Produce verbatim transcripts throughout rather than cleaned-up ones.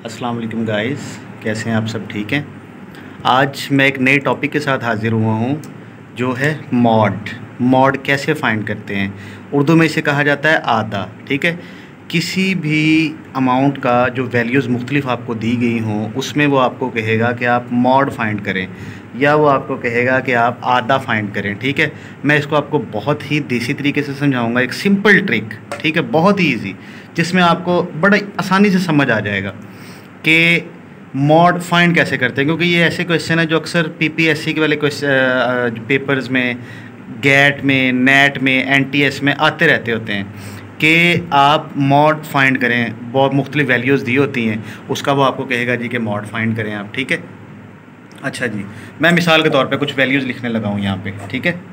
अस्सलाम वालेकुम गाइस, कैसे हैं आप सब? ठीक हैं। आज मैं एक नए टॉपिक के साथ हाज़िर हुआ हूँ जो है मॉड। मॉड कैसे फाइंड करते हैं? उर्दू में इसे कहा जाता है आधा। ठीक है, किसी भी अमाउंट का जो वैल्यूज़ मुख्तलिफ आपको दी गई हों उसमें वो आपको कहेगा कि आप मॉड फाइंड करें या वो आपको कहेगा कि आप आधा फाइंड करें। ठीक है, मैं इसको आपको बहुत ही देसी तरीके से समझाऊंगा, एक सिंपल ट्रिक। ठीक है, बहुत ही ईजी, जिसमें आपको बड़ा आसानी से समझ आ जाएगा कि मॉड फाइंड कैसे करते हैं। क्योंकि ये ऐसे क्वेश्चन है जो अक्सर पीपीएससी के वाले क्वेश्चन पेपर्स में, गेट में, नेट में, एनटीएस में आते रहते होते हैं कि आप मॉड फाइंड करें। बहुत मुख्तलिफ वैल्यूज़ दी होती हैं, उसका वो आपको कहेगा जी कि मॉड फाइंड करें आप। ठीक है, अच्छा जी, मैं मिसाल के तौर पे कुछ वैल्यूज़ लिखने लगा हूँ यहाँ पे। ठीक है,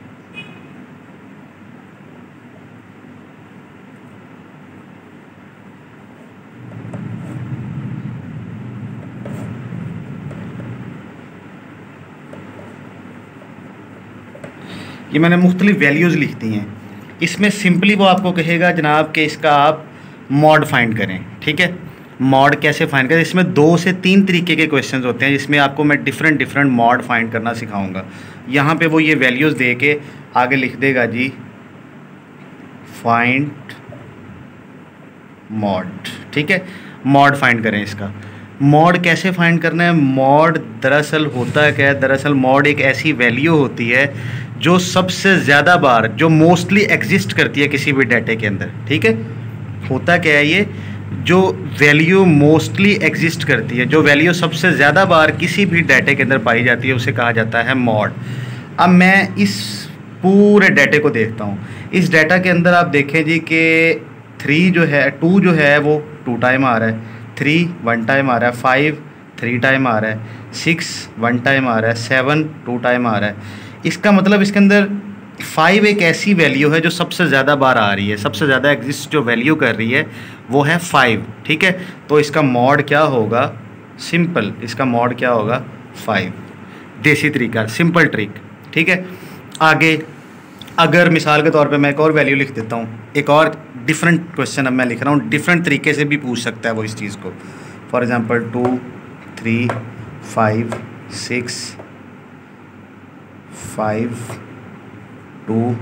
ये मैंने मुख्तलिफ वैल्यूज़ लिख दी हैं। इसमें सिंपली वो आपको कहेगा जनाब कि इसका आप मॉड फाइंड करें। ठीक है, मॉड कैसे फाइंड करें? इसमें दो से तीन तरीके के क्वेश्चंस होते हैं जिसमें आपको मैं डिफरेंट डिफरेंट मॉड फाइंड करना सिखाऊंगा। यहाँ पे वो ये वैल्यूज़ दे के आगे लिख देगा जी फाइंड मॉड। ठीक है, मॉड फाइंड करें इसका। मॉड कैसे फाइंड करना है? मॉड दरअसल होता क्या है? दरअसल मॉड एक ऐसी वैल्यू होती है जो सबसे ज़्यादा बार, जो मोस्टली एग्जिस्ट करती है किसी भी डाटे के अंदर। ठीक है, होता क्या है ये? जो वैल्यू मोस्टली एग्जिस्ट करती है, जो वैल्यू सबसे ज़्यादा बार किसी भी डाटे के अंदर पाई जाती है, उसे कहा जाता है मॉड। अब मैं इस पूरे डाटे को देखता हूँ। इस डाटा के अंदर आप देखें जी कि थ्री जो है, टू जो है वो टू टाइम आ रहा है, थ्री वन टाइम आ रहा है, फाइव थ्री टाइम आ रहा है, सिक्स वन टाइम आ रहा है, सेवन टू टाइम आ रहा है। इसका मतलब इसके अंदर फाइव एक ऐसी वैल्यू है जो सबसे ज़्यादा बार आ रही है, सबसे ज़्यादा एग्जिस्ट जो वैल्यू कर रही है वो है फाइव। ठीक है, तो इसका मॉड क्या होगा? सिंपल, इसका मॉड क्या होगा? फाइव। देसी तरीका, सिंपल ट्रिक। ठीक है, आगे अगर मिसाल के तौर पे मैं एक और वैल्यू लिख देता हूँ, एक और डिफरेंट क्वेश्चन अब मैं लिख रहा हूँ, डिफरेंट तरीके से भी पूछ सकता है वो इस चीज़ को। For example two three five six five two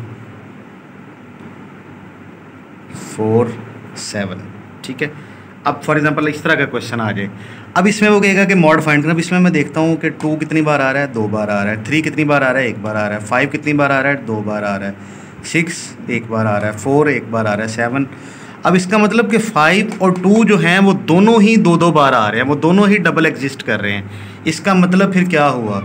four seven. ठीक है, अब फॉर एग्जांपल इस तरह का क्वेश्चन आ जाए। अब इसमें वो कहेगा कि मॉड फाइंड करना। अब इसमें मैं देखता हूँ कि टू कितनी बार आ रहा है? दो बार आ रहा है। थ्री कितनी बार आ रहा है? एक बार आ रहा है। फाइव कितनी बार आ रहा है? दो बार आ रहा है। सिक्स एक बार आ रहा है। फोर एक बार आ रहा है। सेवन। अब इसका मतलब कि फाइव और टू जो हैं वो दोनों ही दो दो बार आ रहे हैं, वो दोनों ही डबल एग्जिस्ट कर रहे हैं। इसका मतलब फिर क्या हुआ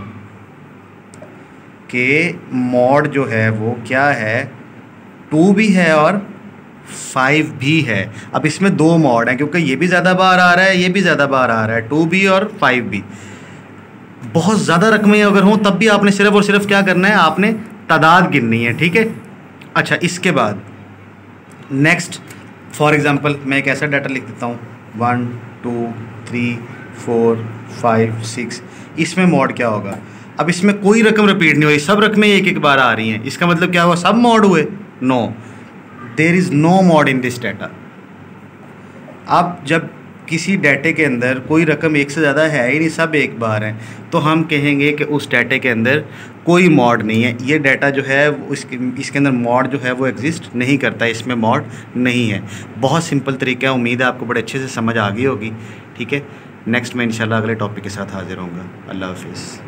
कि मॉड जो है वो क्या है? टू भी है और फाइव भी है। अब इसमें दो मॉड हैं क्योंकि ये भी ज़्यादा बार आ रहा है, ये भी ज़्यादा बार आ रहा है, टू भी और फाइव भी। बहुत ज़्यादा रकमें अगर हों तब भी आपने सिर्फ और सिर्फ क्या करना है? आपने तादाद गिननी है। ठीक है, अच्छा, इसके बाद नेक्स्ट फॉर एग्ज़ाम्पल मैं एक ऐसा डाटा लिख देता हूँ, one two three four five six. इसमें मॉड क्या होगा? अब इसमें कोई रकम रिपीट नहीं हुई, सब रकमें एक एक बार आ रही हैं। इसका मतलब क्या हुआ? सब मॉड हुए? No, there is no mode in this data. अब जब किसी डाटे के अंदर कोई रकम एक से ज़्यादा है ही नहीं, सब एक बार हैं, तो हम कहेंगे कि उस डाटे के अंदर कोई मॉड नहीं है। ये डाटा जो है इसके इसके अंदर मॉड जो है वो एग्जिस्ट नहीं करता, इसमें मॉड नहीं है। बहुत सिंपल तरीका है, उम्मीद है आपको बड़े अच्छे से समझ आ गई होगी। ठीक है, नेक्स्ट मैं इंशाल्लाह अगले टॉपिक के साथ हाजिर होऊंगा। अल्लाह हाफिज़।